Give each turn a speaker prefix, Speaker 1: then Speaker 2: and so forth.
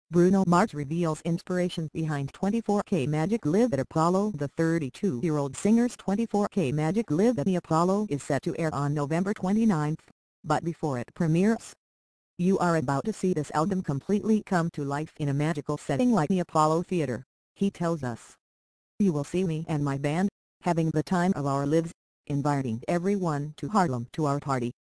Speaker 1: Bruno Mars reveals inspiration behind 24K Magic Live at Apollo. The 32-year-old singer's 24K Magic Live at the Apollo is set to air on November 29, but before it premieres, you are about to see this album completely come to life in a magical setting like the Apollo Theater, he tells us. You will see me and my band, having the time of our lives, inviting everyone to Harlem to our party.